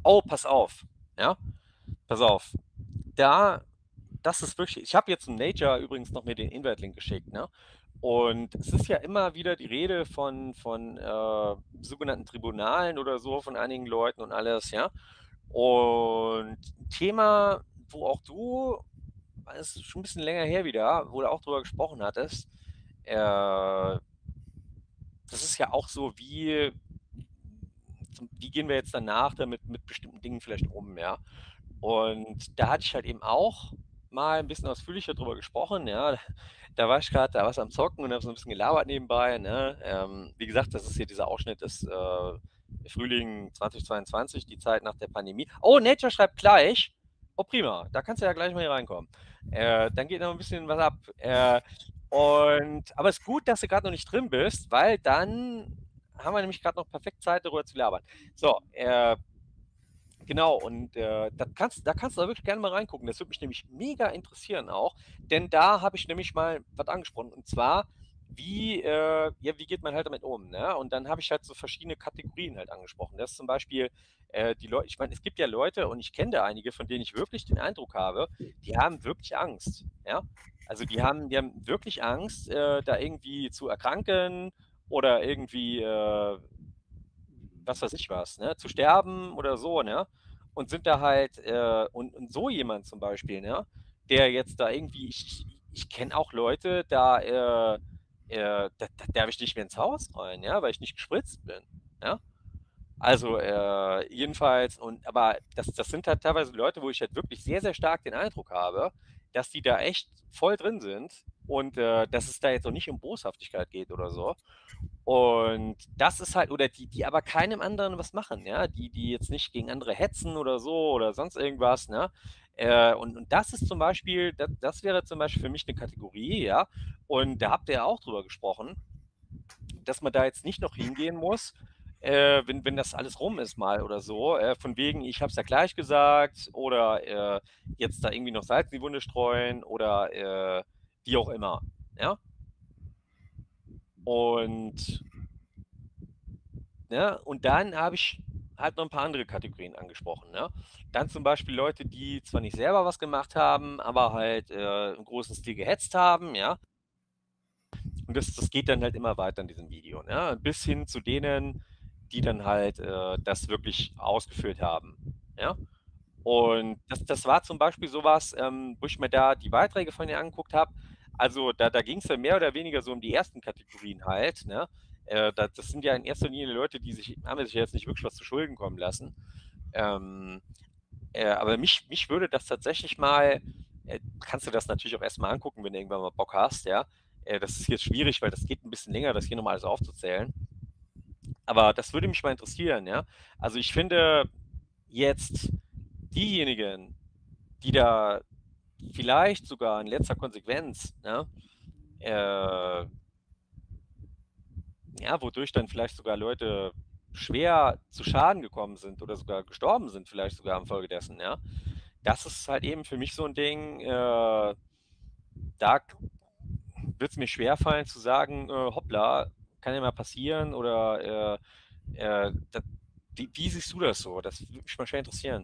Oh, pass auf. Ja, pass auf. Das ist wirklich, ich habe jetzt im Nature übrigens noch mir den Invite-Link geschickt, ne? Und es ist ja immer wieder die Rede von sogenannten Tribunalen oder so von einigen Leuten und alles, ja. Und ein Thema, wo auch du, das ist schon ein bisschen länger her wieder, wo du auch drüber gesprochen hattest, äh, das ist ja auch so, wie gehen wir jetzt danach damit mit bestimmten Dingen vielleicht um, ja. Und da hatte ich halt eben auch mal ein bisschen ausführlicher drüber gesprochen, ja. Da war ich gerade da was am Zocken und habe so ein bisschen gelabert nebenbei, ne. Wie gesagt, das ist hier dieser Ausschnitt des Frühling 2022, die Zeit nach der Pandemie. Oh, Nature schreibt gleich. Oh, prima. Da kannst du ja gleich mal hier reinkommen. Dann geht noch ein bisschen was ab. Aber es ist gut, dass du gerade noch nicht drin bist, weil dann haben wir nämlich gerade noch perfekt Zeit, darüber zu labern. So, genau, und da kannst du wirklich gerne mal reingucken. Das würde mich nämlich mega interessieren auch, denn da habe ich nämlich mal was angesprochen. Und zwar, wie geht man halt damit um? Ne? Und dann habe ich halt so verschiedene Kategorien halt angesprochen. Das ist zum Beispiel die Leute, ich meine, es gibt ja Leute, und ich kenne da einige, von denen ich wirklich den Eindruck habe, die haben wirklich Angst. Ja? Also die haben wirklich Angst, da irgendwie zu erkranken oder irgendwie was weiß ich was, ne, zu sterben oder so, ne? Und sind da halt, und so jemand zum Beispiel, ne, der jetzt da irgendwie, ich kenne auch Leute, da darf ich nicht mehr ins Haus rein, ja, weil ich nicht gespritzt bin, ja. Also jedenfalls, aber das sind halt teilweise Leute, wo ich halt wirklich sehr, sehr stark den Eindruck habe, dass die da echt voll drin sind und dass es da jetzt auch nicht um Boshaftigkeit geht oder so. Und das ist halt, oder die aber keinem anderen was machen, ja, die jetzt nicht gegen andere hetzen oder so oder sonst irgendwas, ne? Und das ist zum Beispiel, das wäre zum Beispiel für mich eine Kategorie, ja. Und da habt ihr ja auch drüber gesprochen, dass man da jetzt nicht noch hingehen muss, wenn das alles rum ist mal oder so, von wegen, ich habe es ja gleich gesagt oder jetzt da irgendwie noch Salz in die Wunde streuen oder wie auch immer, ja. Und ne? Und dann habe ich halt noch ein paar andere Kategorien angesprochen. Ne? Dann zum Beispiel Leute, die zwar nicht selber was gemacht haben, aber halt im großen Stil gehetzt haben, ja. Und das geht dann halt immer weiter in diesem Video, ne? Bis hin zu denen, die dann halt das wirklich ausgeführt haben. Ja. Und das war zum Beispiel sowas, wo ich mir da die Beiträge von ihr angeguckt habe. Also da ging es ja mehr oder weniger so um die ersten Kategorien halt. Ne? Das sind ja in erster Linie Leute, haben sich jetzt nicht wirklich was zu Schulden kommen lassen. Ähm, aber mich würde das tatsächlich mal, kannst du das natürlich auch erstmal angucken, wenn du irgendwann mal Bock hast, ja. Das ist jetzt schwierig, weil das geht ein bisschen länger, das hier nochmal alles aufzuzählen. Aber das würde mich mal interessieren, ja. Also ich finde jetzt diejenigen, die da vielleicht sogar in letzter Konsequenz, ne, äh, ja, wodurch dann vielleicht sogar Leute schwer zu Schaden gekommen sind oder sogar gestorben sind, vielleicht sogar infolgedessen, ja. Das ist halt eben für mich so ein Ding, da wird es mir schwerfallen zu sagen, hoppla, kann ja mal passieren oder wie siehst du das so? Das würde mich mal schwer interessieren.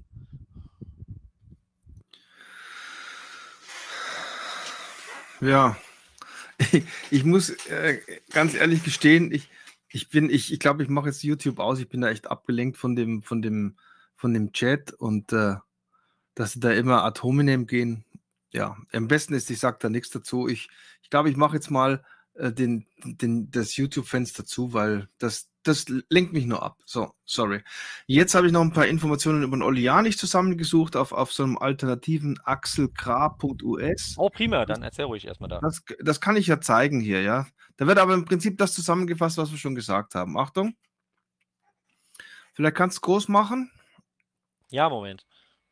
Ja, ich muss ganz ehrlich gestehen, ich glaube, ich mache jetzt YouTube aus. Ich bin da echt abgelenkt von dem Chat und dass sie da immer ad hominem gehen. Ja, am besten ist, ich sage da nichts dazu. Ich glaube, ich mache jetzt mal das YouTube-Fenster zu, weil das lenkt mich nur ab. So, sorry. Jetzt habe ich noch ein paar Informationen über den Olli Janich zusammengesucht auf so einem alternativen axelkra.us. Oh, prima, dann erzähl ruhig erstmal da. Das kann ich ja zeigen hier, ja. Da wird aber im Prinzip das zusammengefasst, was wir schon gesagt haben. Achtung, vielleicht kannst du es groß machen. Ja, Moment.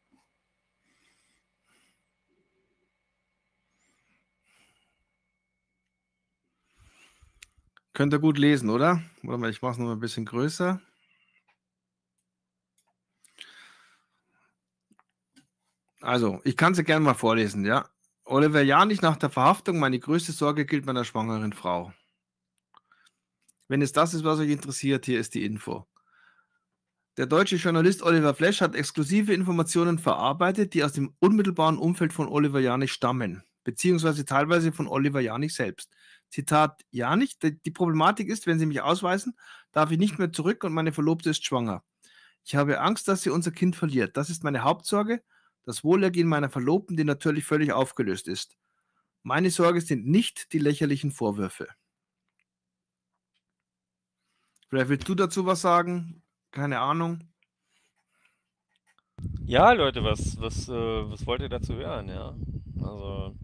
Könnt ihr gut lesen, oder? Warte mal, ich mache es noch ein bisschen größer. Also, ich kann sie gerne mal vorlesen, ja. Oliver Janich nach der Verhaftung. Meine größte Sorge gilt meiner schwangeren Frau. Wenn es das ist, was euch interessiert, hier ist die Info. Der deutsche Journalist Oliver Flesch hat exklusive Informationen verarbeitet, die aus dem unmittelbaren Umfeld von Oliver Janich stammen, beziehungsweise teilweise von Oliver Janich selbst. Zitat Janich: Die Problematik ist, wenn Sie mich ausweisen, darf ich nicht mehr zurück und meine Verlobte ist schwanger. Ich habe Angst, dass sie unser Kind verliert. Das ist meine Hauptsorge. Das Wohlergehen meiner Verlobten, die natürlich völlig aufgelöst ist. Meine Sorge sind nicht die lächerlichen Vorwürfe. Vielleicht willst du dazu was sagen? Keine Ahnung. Ja, Leute, was wollt ihr dazu hören, ja? Also.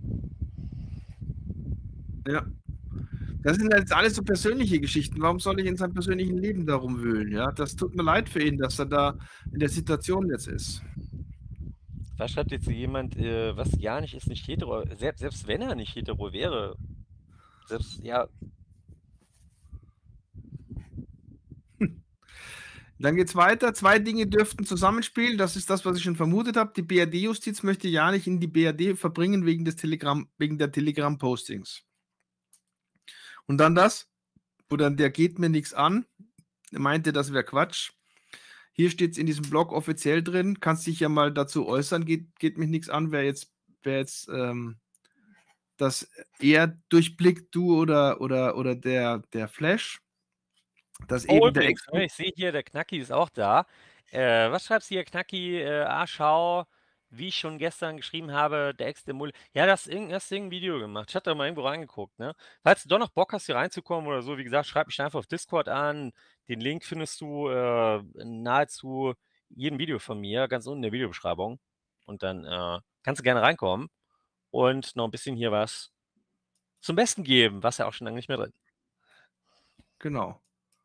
Ja. Das sind jetzt alles so persönliche Geschichten. Warum soll ich in seinem persönlichen Leben darum wühlen? Ja, das tut mir leid für ihn, dass er da in der Situation jetzt ist. Was schreibt jetzt jemand, was ja nicht ist, nicht hetero, selbst wenn er nicht hetero wäre, selbst, ja. Dann geht's weiter. 2 Dinge dürften zusammenspielen. Das ist das, was ich schon vermutet habe. Die BRD-Justiz möchte ja nicht in die BRD verbringen wegen der Telegram-Postings. Und dann das, wo dann der geht mir nichts an, meinte, das wäre Quatsch. Hier steht es in diesem Blog offiziell drin. Kannst dich ja mal dazu äußern. Geht mich nichts an, wer jetzt das eher durchblickt, du oder der Flash. Dass Oh, eben der übrigens, ne, ich sehe hier, der Knacki ist auch da. Was schreibst du hier, Knacki? Schau, wie ich schon gestern geschrieben habe, der Ex der Mulle. Ja, das hast irgendein Video gemacht. Ich hatte da mal irgendwo reingeguckt, ne? Falls du doch noch Bock hast, hier reinzukommen oder so, wie gesagt, schreib mich einfach auf Discord an. Den Link findest du in nahezu jedem Video von mir, ganz unten in der Videobeschreibung. Und dann kannst du gerne reinkommen und noch ein bisschen hier was zum Besten geben, was ja auch schon lange nicht mehr drin. Genau.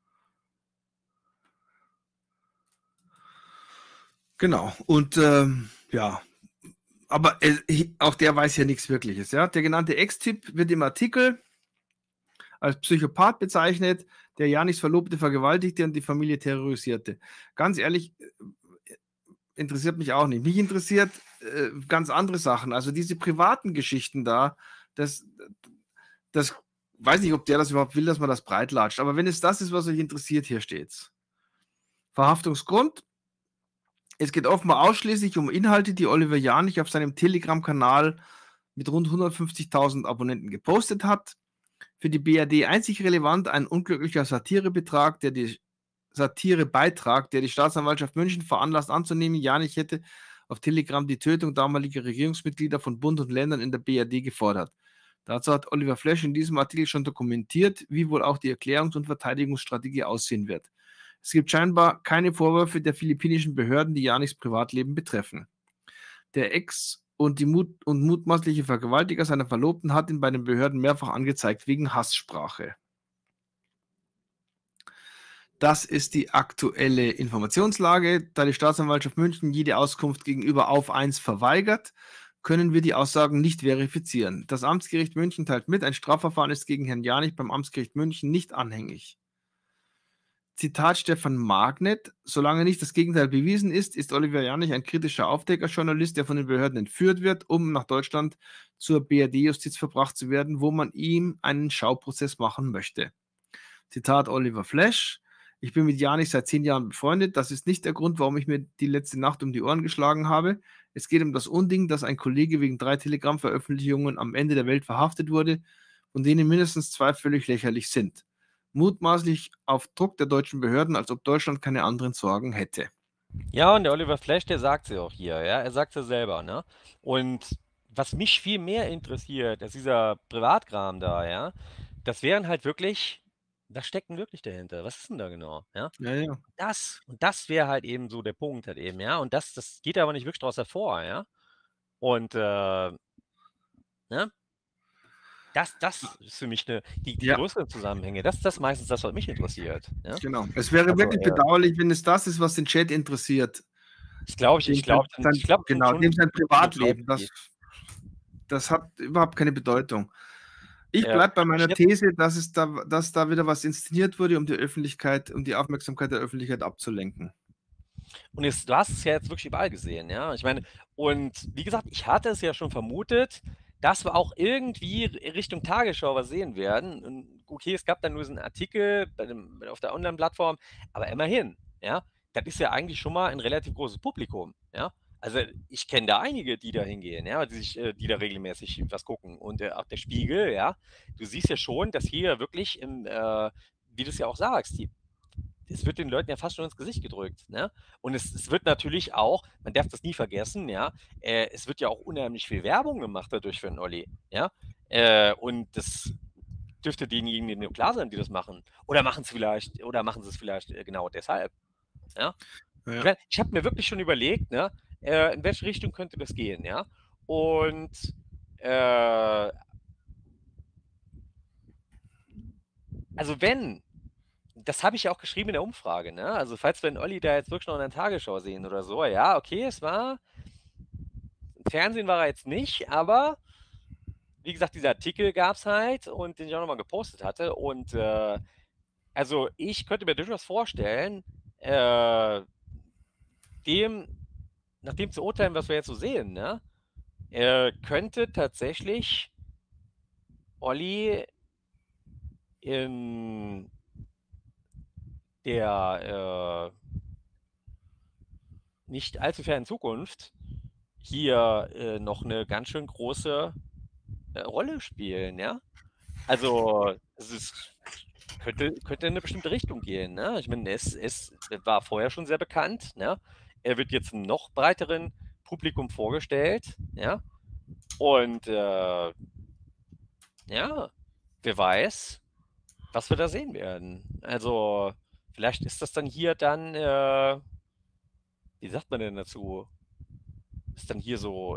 Genau. Und ja, aber auch der weiß ja nichts Wirkliches. Ja? Der genannte Ex-Typ wird im Artikel als Psychopath bezeichnet, der Janichs Verlobte vergewaltigte und die Familie terrorisierte. Ganz ehrlich, interessiert mich auch nicht. Mich interessiert ganz andere Sachen. Also diese privaten Geschichten da, das weiß nicht, ob der das überhaupt will, dass man das breitlatscht. Aber wenn es das ist, was euch interessiert, hier steht's. Verhaftungsgrund: Es geht offenbar ausschließlich um Inhalte, die Oliver Janich auf seinem Telegram-Kanal mit rund 150.000 Abonnenten gepostet hat. Für die BRD einzig relevant ein unglücklicher Satirebeitrag, der die Staatsanwaltschaft München veranlasst anzunehmen, Janich hätte auf Telegram die Tötung damaliger Regierungsmitglieder von Bund und Ländern in der BRD gefordert. Dazu hat Oliver Flesch in diesem Artikel schon dokumentiert, wie wohl auch die Erklärungs- und Verteidigungsstrategie aussehen wird. Es gibt scheinbar keine Vorwürfe der philippinischen Behörden, die Janichs Privatleben betreffen. Der Ex und mutmaßliche Vergewaltiger seiner Verlobten hat ihn bei den Behörden mehrfach angezeigt wegen Hasssprache. Das ist die aktuelle Informationslage. Da die Staatsanwaltschaft München jede Auskunft gegenüber Auf1 verweigert, können wir die Aussagen nicht verifizieren. Das Amtsgericht München teilt mit, ein Strafverfahren ist gegen Herrn Janich beim Amtsgericht München nicht anhängig. Zitat Stefan Magnet: Solange nicht das Gegenteil bewiesen ist, ist Oliver Janich ein kritischer Aufdeckerjournalist, der von den Behörden entführt wird, um nach Deutschland zur BRD-Justiz verbracht zu werden, wo man ihm einen Schauprozess machen möchte. Zitat Oliver Flesch: Ich bin mit Janich seit 10 Jahren befreundet. Das ist nicht der Grund, warum ich mir die letzte Nacht um die Ohren geschlagen habe. Es geht um das Unding, dass ein Kollege wegen 3 Telegram-Veröffentlichungen am Ende der Welt verhaftet wurde, von denen mindestens 2 völlig lächerlich sind. Mutmaßlich auf Druck der deutschen Behörden, als ob Deutschland keine anderen Sorgen hätte. Ja, und der Oliver Flesch, der sagt sie auch hier, ja, er sagt es selber, ne? Und was mich viel mehr interessiert, als dieser Privatkram da, ja, das wären halt wirklich, was steckt denn wirklich dahinter? Was ist denn da genau, ja? Ja. Das wäre halt eben so der Punkt halt eben, ja, und das geht aber nicht wirklich daraus hervor, ja? Und, ne? Das ist für mich die Ja, größeren Zusammenhänge. Das ist meistens das, was mich interessiert, ja? genau. Es wäre Also, wirklich bedauerlich, wenn es das ist, was den Chat interessiert. ich glaube Genau, schon dem sein Privatleben. geht. Das hat überhaupt keine Bedeutung. Ich Ja, bleibe bei meiner These, dass da wieder was inszeniert wurde, um die Aufmerksamkeit der Öffentlichkeit abzulenken. Und du hast es ja jetzt wirklich überall gesehen, ja. Ich meine, und wie gesagt, ich hatte es ja schon vermutet, dass wir auch irgendwie Richtung Tagesschau was sehen werden. Und okay, es gab dann nur so einen Artikel auf der Online-Plattform, aber immerhin, ja. das ist ja eigentlich schon mal ein relativ großes Publikum, ja. Also ich kenne da einige, die da hingehen, ja, die da regelmäßig was gucken. Und auch der Spiegel, ja, du siehst ja schon, dass hier wirklich, wie du es ja auch sagst, es wird den Leuten ja fast schon ins Gesicht gedrückt, ne? Und es wird natürlich auch, man darf das nie vergessen, ja, es wird ja auch unheimlich viel Werbung gemacht dadurch für den Olli, ja. Und das dürfte denjenigen nur klar sein, die das machen. Oder machen sie es vielleicht genau deshalb. Ja? Ja. Ich habe mir wirklich schon überlegt, ne, in welche Richtung könnte das gehen, ja. Und also wenn, das habe ich ja auch geschrieben in der Umfrage, ne? Also falls wir den Olli da jetzt wirklich noch in der Tagesschau sehen oder so, ja, okay, Fernsehen war er jetzt nicht, aber wie gesagt, dieser Artikel gab es halt und den ich auch nochmal gepostet hatte. Und also ich könnte mir durchaus vorstellen, nach dem zu urteilen, was wir jetzt so sehen, ne, könnte tatsächlich Olli in der nicht allzu fernen Zukunft hier noch eine ganz schön große Rolle spielen, ja. Also könnte in eine bestimmte Richtung gehen, ne? Ich meine, es war vorher schon sehr bekannt, ne? Er wird jetzt einem noch breiteren Publikum vorgestellt, ja. Und ja, wer weiß, was wir da sehen werden. Also, vielleicht ist das dann hier dann, wie sagt man denn dazu? Ist dann hier so,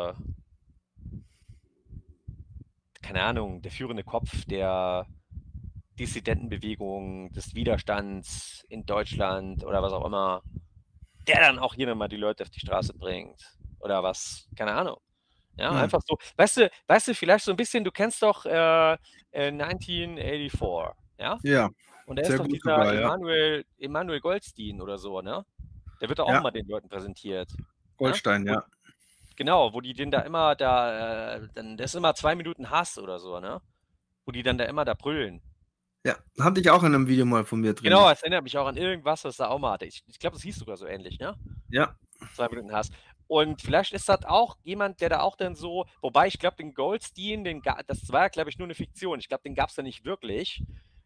keine Ahnung, der führende Kopf der Dissidentenbewegung, des Widerstands in Deutschland oder was auch immer, der dann auch hier nochmal die Leute auf die Straße bringt. Oder was, keine Ahnung. Ja, einfach so. Weißt du, vielleicht so ein bisschen, du kennst doch 1984, ja? Ja, Und da ist sehr doch gut dieser sogar, ja. Emanuel Goldstein oder so, ne? Der wird doch auch Ja. mal den Leuten präsentiert. Ne? Goldstein, ja. Genau, wo die den da immer dann, das ist immer 2 Minuten Hass oder so, ne? Wo die dann da immer da brüllen. Ja, hatte ich auch in einem Video mal von mir drin. Genau, das erinnert mich auch an irgendwas, was da auch mal hatte. Ich glaube, das hieß sogar so ähnlich, ne? Ja. 2 Minuten Hass. Und vielleicht ist das auch jemand, der da auch dann so, wobei ich glaube, den Goldstein, das war ja, glaube ich, nur eine Fiktion. Ich glaube, den gab es ja nicht wirklich.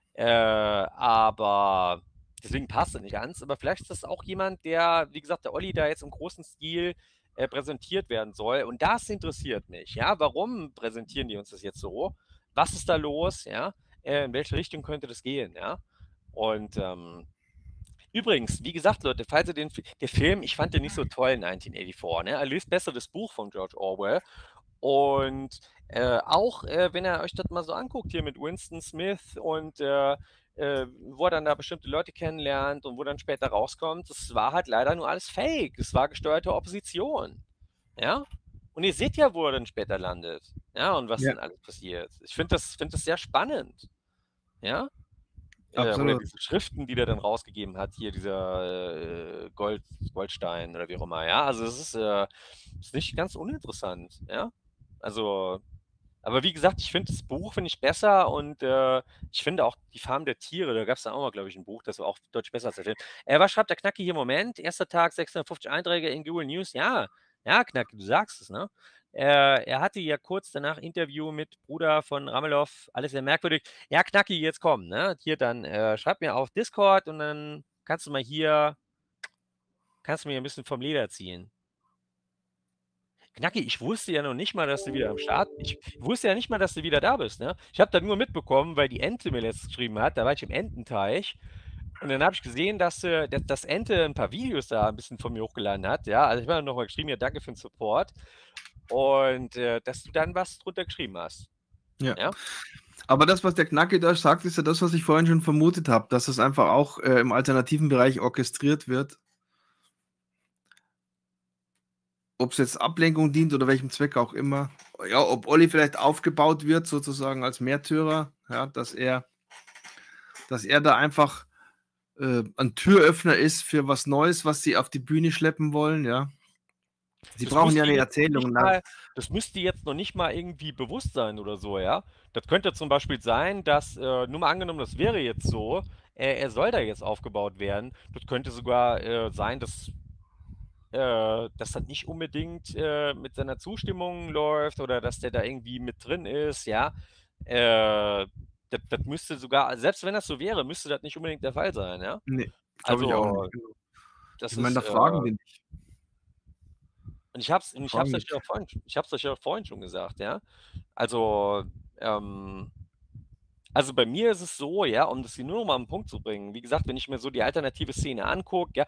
Aber deswegen passt er nicht ganz. Aber vielleicht ist das auch jemand, der, wie gesagt, der Olli da jetzt im großen Stil präsentiert werden soll. Und das interessiert mich. Ja, warum präsentieren die uns das jetzt so? Was ist da los? Ja, in welche Richtung könnte das gehen? Ja, und übrigens, wie gesagt, Leute, falls ihr der Film, ich fand den nicht so toll, 1984, ne? Er löst besser das Buch von George Orwell. Und auch wenn ihr euch das mal so anguckt hier mit Winston Smith und wo er dann da bestimmte Leute kennenlernt und wo dann später rauskommt, das war halt leider nur alles Fake. Es war gesteuerte Opposition. Ja? Und ihr seht ja, wo er dann später landet. Ja, und was dann alles passiert. Ich finde das sehr spannend. Ja? Oder diese Schriften, die der dann rausgegeben hat, hier dieser Goldstein oder wie auch immer, ja. Also es ist nicht ganz uninteressant, ja. Also, aber wie gesagt, ich finde das Buch besser und ich finde auch die Farm der Tiere, da gab es dann auch mal, glaube ich, ein Buch, das war auch deutlich besser als der Film. Was schreibt der Knacki hier im Moment? Erster Tag, 650 Einträge in Google News. Ja, Knacki, du sagst es, ne? Er hatte ja kurz danach Interview mit Bruder von Ramelow, alles sehr merkwürdig. Ja, Knacki, jetzt komm, ne? Hier dann, schreib mir auf Discord und dann kannst du mir ein bisschen vom Leder ziehen. Knacki, ich wusste ja noch nicht mal, dass du wieder am Start bist. Ich wusste ja nicht mal, dass du wieder da bist, ne? Ich habe da nur mitbekommen, weil die Ente mir letztens geschrieben hat, da war ich im Ententeich und dann habe ich gesehen, dass Ente ein paar Videos da ein bisschen von mir hochgeladen hat, ja? Also ich habe nochmal geschrieben, ja, danke für den Support und dass du dann was drunter geschrieben hast. Ja. Aber das, was der Knacki da sagt, ist ja das, was ich vorhin schon vermutet habe, dass es einfach auch im alternativen Bereich orchestriert wird. Ob es jetzt Ablenkung dient oder welchem Zweck auch immer. Ja, ob Olli vielleicht aufgebaut wird, sozusagen als Märtyrer, ja, dass er da einfach ein Türöffner ist für was Neues, was sie auf die Bühne schleppen wollen, ja. Sie brauchen ja eine Erzählung. Das müsste jetzt noch nicht mal irgendwie bewusst sein oder so, ja. Das könnte zum Beispiel sein, dass, nur mal angenommen, das wäre jetzt so, er soll da jetzt aufgebaut werden. Das könnte sogar sein, dass das nicht unbedingt mit seiner Zustimmung läuft oder dass der da irgendwie mit drin ist, ja. Das müsste sogar, selbst wenn das so wäre, müsste das nicht unbedingt der Fall sein, ja. Ne, glaube ich auch nicht, Also, genau. das Ich meine, ist, da fragen wir nicht. und ich hab's, Da und fragen nicht. ich hab's euch ja vorhin schon gesagt, ja. Also, also bei mir ist es so, ja, um das hier nur noch mal auf 'n Punkt zu bringen. Wie gesagt, wenn ich mir so die alternative Szene angucke, ja,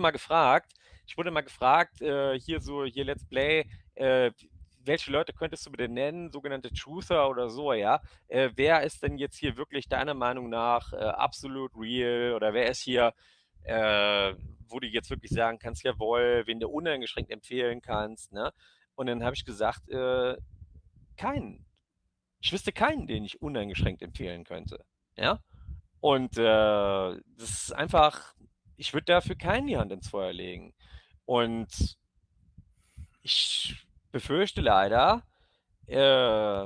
hier Let's Play, welche Leute könntest du bitte nennen, sogenannte Truther oder so, ja? Wer ist denn jetzt hier wirklich deiner Meinung nach absolut real oder wer ist hier, äh, wo du jetzt wirklich sagen kannst, jawohl, wen du uneingeschränkt empfehlen kannst, ne? Und dann habe ich gesagt, keinen. Ich wüsste keinen, den ich uneingeschränkt empfehlen könnte. Ja? Und das ist einfach, ich würde dafür keinen die Hand ins Feuer legen. Und ich befürchte leider, äh,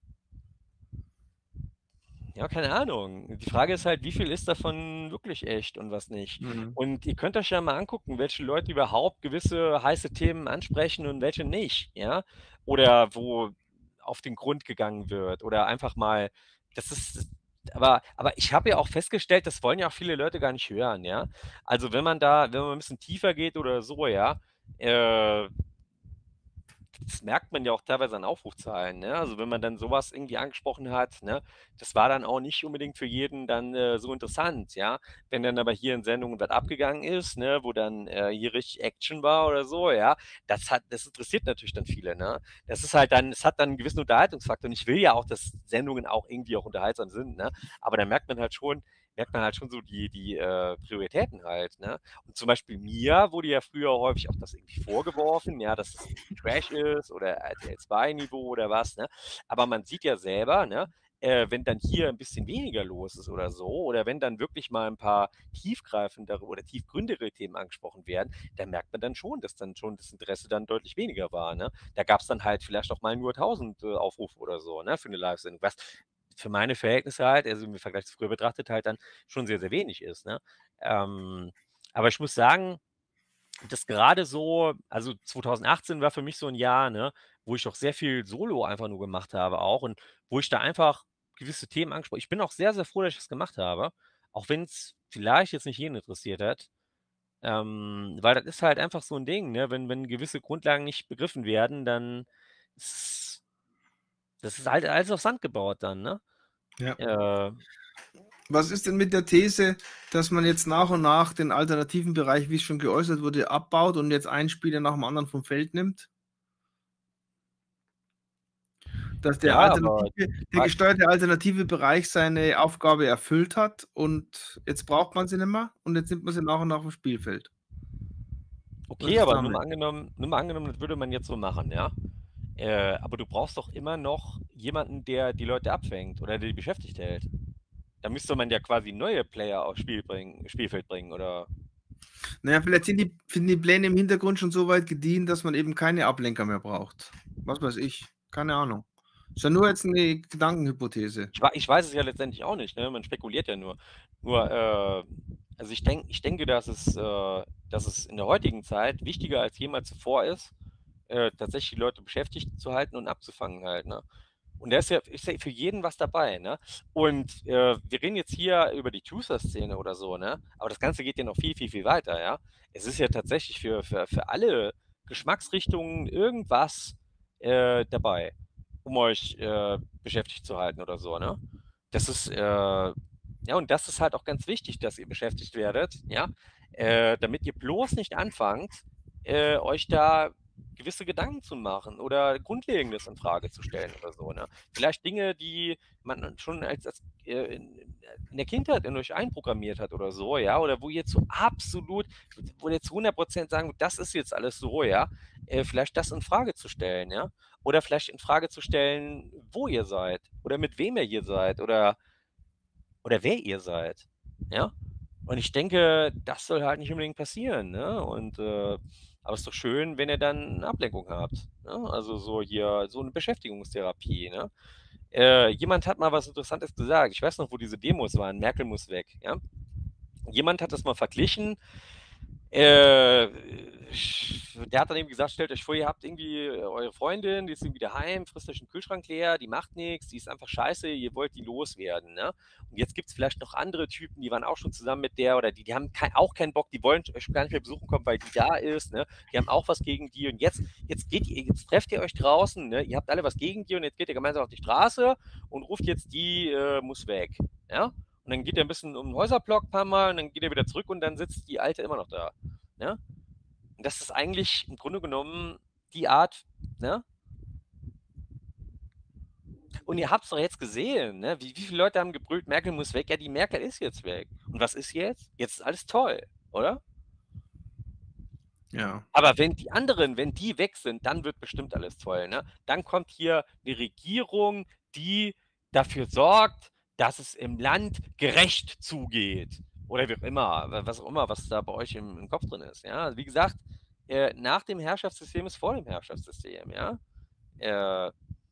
ja, keine Ahnung. Die Frage ist halt, wie viel ist davon wirklich echt und was nicht? Mhm. Und ihr könnt euch ja mal angucken, welche Leute überhaupt gewisse heiße Themen ansprechen und welche nicht, ja? Oder wo auf den Grund gegangen wird oder einfach mal, das ist, aber ich habe ja auch festgestellt, das wollen ja auch viele Leute gar nicht hören, ja? Also wenn man ein bisschen tiefer geht oder so, ja, äh, das merkt man ja auch teilweise an Aufrufzahlen, ne? Also, wenn man dann sowas irgendwie angesprochen hat, ne, das war dann auch nicht unbedingt für jeden dann, so interessant, ja? Wenn dann aber hier in Sendungen was abgegangen ist, ne, wo dann, hier richtig Action war oder so, ja, das interessiert natürlich dann viele, ne? Das ist halt dann, es hat dann 'n gewissen Unterhaltungsfaktor und ich will ja auch, dass Sendungen auch irgendwie auch unterhaltsam sind, ne? Aber da merkt man halt schon so die Prioritäten halt, ne? Und zum Beispiel mir wurde ja früher häufig auch das irgendwie vorgeworfen, ja, dass das irgendwie Trash ist oder RTL 2 Niveau oder was, ne? Aber man sieht ja selber, ne, wenn dann hier ein bisschen weniger los ist oder so, oder wenn dann wirklich mal ein paar tiefgreifendere oder tiefgründigere Themen angesprochen werden, da merkt man dann schon das Interesse dann deutlich weniger war, ne? Da gab es dann halt vielleicht auch mal nur 1.000 Aufrufe oder so, ne, für eine Live-Sendung, was für meine Verhältnisse halt, also im Vergleich zu früher betrachtet, halt dann schon sehr, sehr wenig ist, ne? Ähm, aber ich muss sagen, dass gerade so, also 2018 war für mich so ein Jahr, ne, wo ich auch sehr viel Solo einfach nur gemacht habe auch und wo ich da einfach gewisse Themen angesprochen, ich bin auch sehr, sehr froh, dass ich das gemacht habe, auch wenn es vielleicht jetzt nicht jeden interessiert hat, weil das ist halt einfach so ein Ding, ne? Wenn gewisse Grundlagen nicht begriffen werden, dann ist das ist halt alles auf Sand gebaut dann, ne? Ja. Äh Was ist denn mit der These, dass man jetzt nach und nach den alternativen Bereich, wie es schon geäußert wurde, abbaut und jetzt einen Spieler nach dem anderen vom Feld nimmt? Dass Ja, aber der gesteuerte alternative Bereich seine Aufgabe erfüllt hat und jetzt braucht man sie nicht mehr und jetzt nimmt man sie nach und nach vom Spielfeld. Was okay, ist aber nur damit? mal angenommen, das würde man jetzt so machen, ja? Aber du brauchst doch immer noch jemanden, der die Leute abfängt oder der die beschäftigt hält. Da müsste man ja quasi neue Player aufs Spielfeld bringen, oder? Naja, vielleicht sind die Pläne im Hintergrund schon so weit gediehen, dass man eben keine Ablenker mehr braucht. Was weiß ich. Keine Ahnung. Ist ja nur jetzt eine Gedankenhypothese. Ich weiß es ja letztendlich auch nicht, ne? Man spekuliert ja nur. Nur, also ich denke, dass es in der heutigen Zeit wichtiger als jemals zuvor ist, tatsächlich die Leute beschäftigt zu halten und abzufangen halt, ne? Und da ist ja für jeden was dabei, ne? Und wir reden jetzt hier über die Tuser-Szene oder so, ne? Aber das Ganze geht ja noch viel, viel, viel weiter, ja? Es ist ja tatsächlich für alle Geschmacksrichtungen irgendwas dabei, um euch beschäftigt zu halten oder so, ne? Das ist, ja, und das ist halt auch ganz wichtig, dass ihr beschäftigt werdet, ja? Damit ihr bloß nicht anfangt, euch da gewisse Gedanken zu machen oder Grundlegendes in Frage zu stellen oder so, ne? Vielleicht Dinge, die man schon in der Kindheit in euch einprogrammiert hat oder so, ja, oder wo ihr zu 100% sagen, das ist jetzt alles so, ja, vielleicht das in Frage zu stellen, ja, oder vielleicht in Frage zu stellen, wo ihr seid oder mit wem ihr hier seid oder wer ihr seid, ja. Und ich denke, das soll halt nicht unbedingt passieren, ne? Und aber es ist doch schön, wenn ihr dann eine Ablenkung habt, ne? Also so hier so eine Beschäftigungstherapie, ne? Jemand hat mal was Interessantes gesagt. Ich weiß noch, wo diese Demos waren. Merkel muss weg, ja? Jemand hat das mal verglichen. Der hat dann irgendwie gesagt, stellt euch vor, ihr habt irgendwie eure Freundin, die ist irgendwie daheim, frisst euch den Kühlschrank leer, die macht nichts, die ist einfach scheiße, ihr wollt die loswerden. Ne? Und jetzt gibt es vielleicht noch andere Typen, die waren auch schon zusammen mit der oder die haben auch keinen Bock, die wollen euch gar nicht mehr besuchen kommen, weil die da ist. Ne? Die haben auch was gegen die und jetzt trefft ihr euch draußen, ne? Ihr habt alle was gegen die und jetzt geht ihr gemeinsam auf die Straße und ruft jetzt die, muss weg. Ja? Und dann geht er ein bisschen um den Häuserblock ein paar Mal und dann geht er wieder zurück und dann sitzt die Alte immer noch da. Ne? Und das ist eigentlich im Grunde genommen die Art, ne? Und ihr habt es doch jetzt gesehen, ne? Wie viele Leute haben gebrüllt, Merkel muss weg? Ja, die Merkel ist jetzt weg. Und was ist jetzt? Jetzt ist alles toll, oder? Ja. Aber wenn die anderen, wenn die weg sind, dann wird bestimmt alles toll. Ne? Dann kommt hier eine Regierung, die dafür sorgt, dass es im Land gerecht zugeht. Oder wie auch immer, was da bei euch im Kopf drin ist. Ja? Wie gesagt, nach dem Herrschaftssystem ist vor dem Herrschaftssystem. Ja? Äh,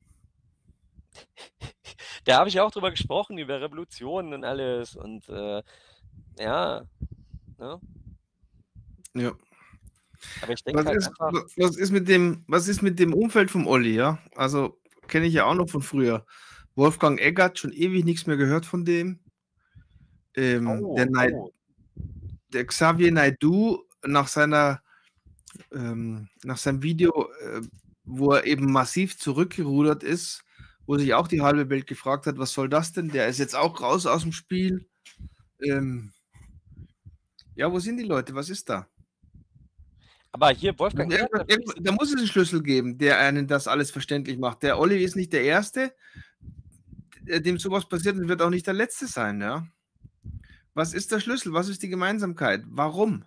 da habe ich auch drüber gesprochen, über Revolutionen und alles. Und ja, ne? Ja. Aber ich denke halt einfach. Was ist mit dem Umfeld vom Olli, ja? Also kenne ich ja auch noch von früher. Wolfgang Eggert, schon ewig nichts mehr gehört von dem. Oh, oh. Der Xavier Naidoo nach seinem Video, wo er eben massiv zurückgerudert ist, wo sich auch die halbe Welt gefragt hat, was soll das denn? Der ist jetzt auch raus aus dem Spiel. Ja, wo sind die Leute? Was ist da? Aber hier Wolfgang Eggert, Da muss es einen Schlüssel geben, der einen das alles verständlich macht. Der Olli ist nicht der Erste, dem sowas passiert und wird auch nicht der Letzte sein. Ja? Was ist der Schlüssel? Was ist die Gemeinsamkeit? Warum?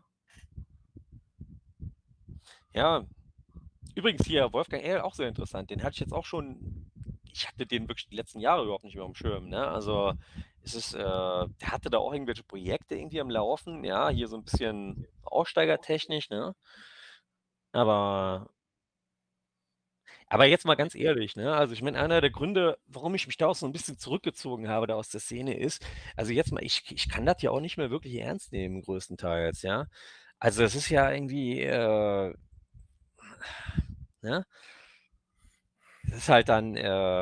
ja, übrigens hier Wolfgang Eggert auch sehr interessant. Den hatte ich jetzt auch schon, ich hatte den wirklich die letzten Jahre überhaupt nicht mehr am Schirm. Ne? Also der hatte da auch irgendwelche Projekte irgendwie am Laufen, ja, hier so ein bisschen aussteigertechnisch, ne? Aber jetzt mal ganz ehrlich, ne? Also ich meine, einer der Gründe, warum ich mich da auch so ein bisschen zurückgezogen habe da aus der Szene ist, also jetzt mal, ich kann das ja auch nicht mehr wirklich ernst nehmen, größtenteils, ja. Also es ist ja irgendwie, ne? Es ist halt dann,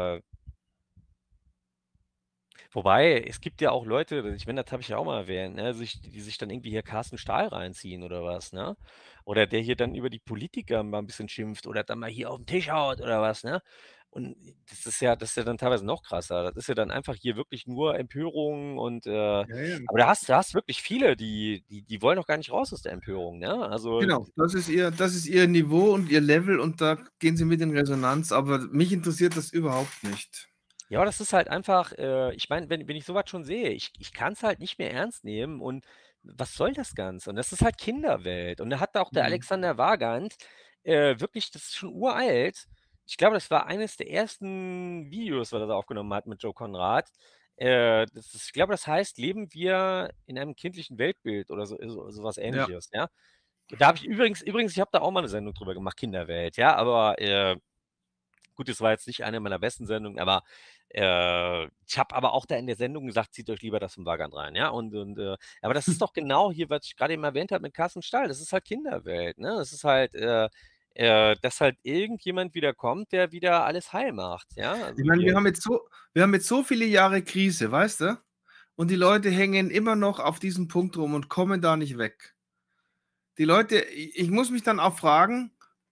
wobei, es gibt ja auch Leute, ich meine, das habe ich ja auch mal erwähnt, ne, die sich dann irgendwie hier Carsten Stahl reinziehen oder was, ne? Oder der hier dann über die Politiker mal ein bisschen schimpft oder dann mal hier auf den Tisch haut oder was, ne? Und das ist ja dann teilweise noch krasser. Das ist ja dann einfach hier wirklich nur Empörung und Ja, ja. aber da hast wirklich viele, die wollen doch gar nicht raus aus der Empörung, ne? Also Genau, das ist ihr Niveau und ihr Level und da gehen sie mit in Resonanz, aber mich interessiert das überhaupt nicht. ja, das ist halt einfach, ich meine, wenn ich sowas schon sehe, ich kann es halt nicht mehr ernst nehmen und was soll das Ganze? Und das ist halt Kinderwelt. Und da hat auch der Mhm. Alexander Wagand wirklich, das ist schon uralt. Ich glaube, das war eines der ersten Videos, was er da aufgenommen hat mit Joe Konrad. Ich glaube, das heißt, leben wir in einem kindlichen Weltbild oder sowas Ja. Ähnliches, ja. Da habe ich übrigens, ich habe da auch mal eine Sendung drüber gemacht, Kinderwelt, ja, aber gut, das war jetzt nicht eine meiner besten Sendungen, aber ich habe aber auch da in der Sendung gesagt, zieht euch lieber das vom Wagan rein, ja. Aber das ist doch genau hier, was ich gerade eben erwähnt habe mit Carsten Stahl. Das ist halt Kinderwelt, ne? Das ist halt, dass halt irgendjemand wieder kommt, der wieder alles heil macht, ja. Ich Also meine, hier, wir haben jetzt so viele Jahre Krise, weißt du? Und die Leute hängen immer noch auf diesem Punkt rum und kommen da nicht weg. Die Leute, ich muss mich dann auch fragen,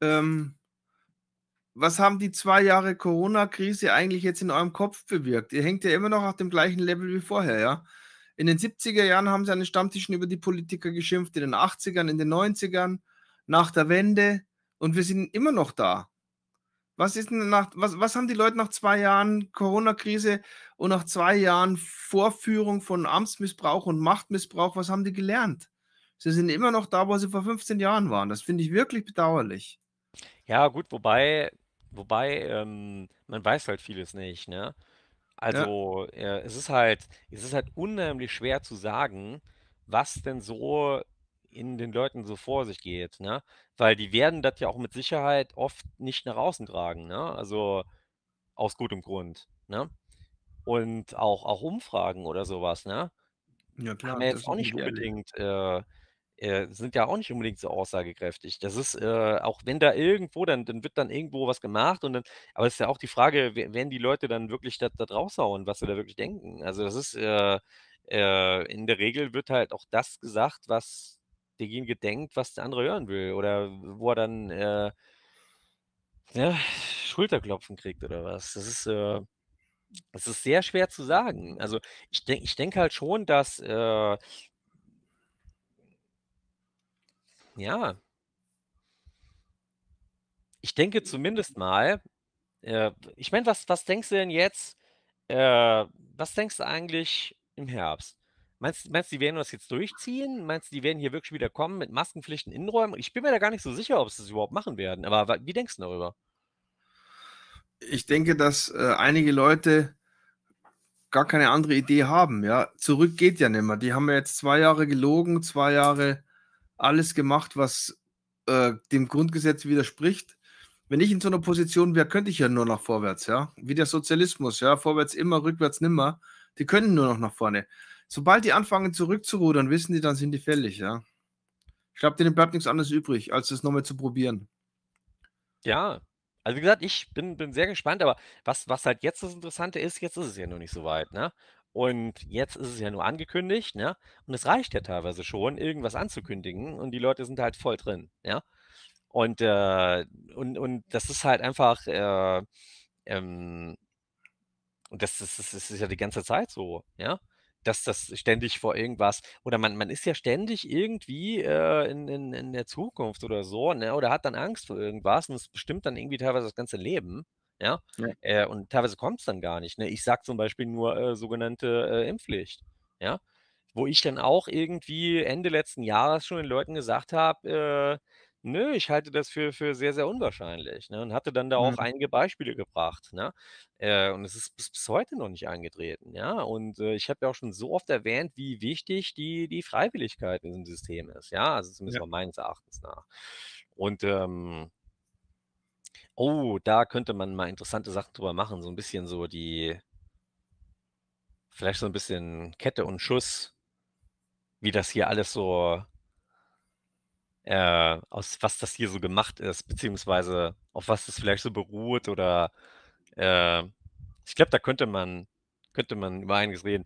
was haben die 2 Jahre Corona-Krise eigentlich jetzt in eurem Kopf bewirkt? Ihr hängt ja immer noch auf dem gleichen Level wie vorher, ja? In den 70er Jahren haben sie an den Stammtischen über die Politiker geschimpft, in den 80ern, in den 90ern, nach der Wende und wir sind immer noch da. Was haben die Leute nach 2 Jahren Corona-Krise und nach 2 Jahren Vorführung von Amtsmissbrauch und Machtmissbrauch, was haben die gelernt? Sie sind immer noch da, wo sie vor 15 Jahren waren. Das finde ich wirklich bedauerlich. ja gut, wobei, man weiß halt vieles nicht, ne? Ja, Also, es ist halt unheimlich schwer zu sagen, was denn so in den Leuten so vor sich geht, ne? Weil die werden das ja auch mit Sicherheit oft nicht nach außen tragen, ne? Also aus gutem Grund, ne? Und auch Umfragen oder sowas, ne? Ja haben klar, ja das jetzt auch ist nicht nicht ehrlich. unbedingt sind ja auch nicht unbedingt so aussagekräftig. Das ist, auch wenn da irgendwo dann wird dann irgendwo was gemacht und dann aber es ist ja auch die Frage, werden die Leute dann wirklich da raushauen, was sie da wirklich denken? Also, das ist, in der Regel wird halt auch das gesagt, was derjenige denkt, was der andere hören will oder wo er dann, ja, Schulterklopfen kriegt oder was. Das ist sehr schwer zu sagen. Also, ich denke halt schon, dass, ja, ich denke zumindest mal ich meine, was denkst du denn jetzt was denkst du eigentlich im Herbst? Meinst du, die werden das jetzt durchziehen? Meinst du, die werden hier wirklich wieder kommen mit Maskenpflichten in Innenräumen? Ich bin mir da gar nicht so sicher, ob sie das überhaupt machen werden, aber wa wie denkst du darüber? Ich denke, dass einige Leute gar keine andere Idee haben. Ja, zurück geht ja nicht mehr. Die haben ja jetzt 2 Jahre gelogen, 2 Jahre alles gemacht, was dem Grundgesetz widerspricht. Wenn ich in so einer Position wäre, könnte ich ja nur nach vorwärts, ja. Wie der Sozialismus, ja. Vorwärts immer, rückwärts nimmer. Die können nur noch nach vorne. Sobald die anfangen zurückzurudern, wissen die, dann sind die fällig, ja. Ich glaube, denen bleibt nichts anderes übrig, als das nochmal zu probieren. Ja, also wie gesagt, ich bin sehr gespannt, aber was halt jetzt das Interessante ist, jetzt ist es ja noch nicht so weit, ne? Und jetzt ist es ja nur angekündigt, ne? Und es reicht ja teilweise schon, irgendwas anzukündigen und die Leute sind halt voll drin, ja? Und, und das ist halt einfach, ähm und das ist ja die ganze Zeit so, ja? Dass das ständig vor irgendwas oder man ist ja ständig irgendwie, in der Zukunft oder so, ne, oder hat dann Angst vor irgendwas und es bestimmt dann irgendwie teilweise das ganze Leben, ja? Ja. Und teilweise kommt's dann gar nicht, ne? Ich sage zum Beispiel nur, sogenannte, Impfpflicht, ja? Wo ich dann auch irgendwie Ende letzten Jahres schon den Leuten gesagt habe, „Nö, ich halte das für sehr, sehr unwahrscheinlich“, ne, und hatte dann da auch Mhm. einige Beispiele gebracht, ne? Und es ist bis heute noch nicht eingetreten, ja? Und, ich habe ja auch schon so oft erwähnt, wie wichtig die Freiwilligkeit in diesem System ist, ja? Also, zumindest Ja. mal meines Erachtens nach. Und, oh, da könnte man mal interessante Sachen drüber machen, so 'n bisschen so die vielleicht so 'n bisschen Kette und Schuss, wie das hier alles so aus was das hier so gemacht ist, beziehungsweise auf was das vielleicht so beruht oder, äh ich glaube, da könnte man über einiges reden.